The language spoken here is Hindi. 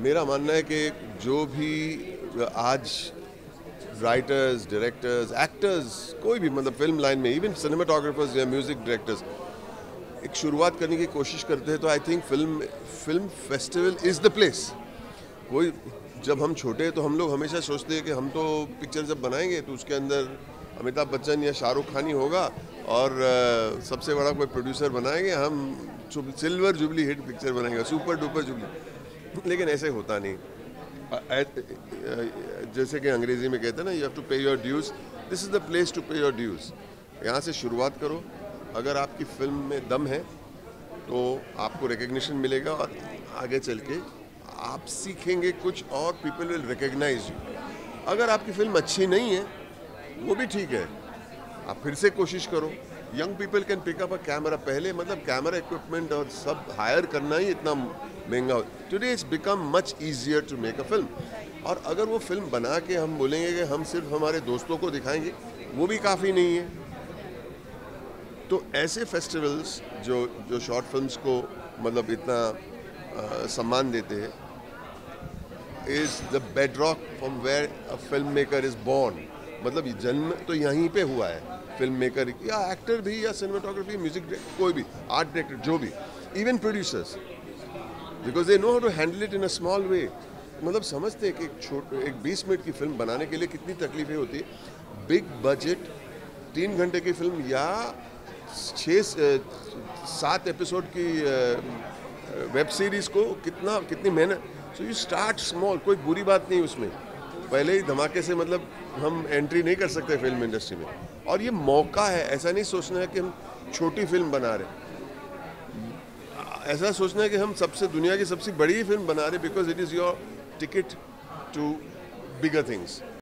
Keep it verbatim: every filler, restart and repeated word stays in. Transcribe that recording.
मेरा मानना है कि जो भी आज राइटर्स, डायरेक्टर्स, एक्टर्स, कोई भी मतलब फिल्म लाइन में, इवन सिनेमाटोग्राफर्स या म्यूज़िक डायरेक्टर्स एक शुरुआत करने की कोशिश करते हैं, तो I think film film festival is the place. कोई जब हम छोटे तो हम लोग हमेशा सोचते हैं कि हम तो पिक्चर जब बनाएंगे तो उसके अंदर अमिताभ बच्चन या शाहरुख खान ही होगा और आ, सबसे बड़ा कोई प्रोड्यूसर बनाएंगे, हम सिल्वर जुबली हिट पिक्चर बनाएंगे, सुपर डुपर जुबली। लेकिन ऐसे होता नहीं। जैसे कि अंग्रेजी में कहते हैं ना, you have to pay your dues, this is the place to pay your dues. यहाँ से शुरुआत करो। अगर आपकी फिल्म में दम है तो आपको रिकग्निशन मिलेगा और आगे चल के आप सीखेंगे कुछ और पीपल विल रिकग्नाइज यू। अगर आपकी फिल्म अच्छी नहीं है वो भी ठीक है, आप फिर से कोशिश करो। Young people can pick up a camera. पहले मतलब कैमरा इक्विपमेंट और सब हायर करना ही इतना महंगा हो। Today it's become much easier to make a film. और अगर वो फिल्म बना के हम बोलेंगे कि हम सिर्फ हमारे दोस्तों को दिखाएंगे, वो भी काफ़ी नहीं है। तो ऐसे फेस्टिवल्स जो जो शॉर्ट फिल्म्स को मतलब इतना आ, सम्मान देते हैं, is the bedrock from where a film maker is born. मतलब जन्म तो यहीं पे हुआ है फिल्म मेकर या एक्टर भी या सिनेमाटोग्राफी, म्यूजिक डायरेक्टर, कोई भी आर्ट डायरेक्टर, जो भी, even producers, because they know how to handle it in a small way. मतलब समझते हैं कि एक छोटे एक बीस मिनट की फिल्म बनाने के लिए कितनी तकलीफें होती है। बिग बजट तीन घंटे की फिल्म या छः सात एपिसोड की वेब सीरीज़ को कितना कितनी मेहनत। सो यू स्टार्ट स्मॉल, कोई बुरी बात नहीं उसमें। पहले ही धमाके से मतलब हम एंट्री नहीं कर सकते फिल्म इंडस्ट्री में, और ये मौका है। ऐसा नहीं सोचना है कि हम छोटी फिल्म बना रहे, ऐसा सोचना है कि हम सबसे दुनिया की सबसे बड़ी फिल्म बना रहे, because it is your ticket to bigger things.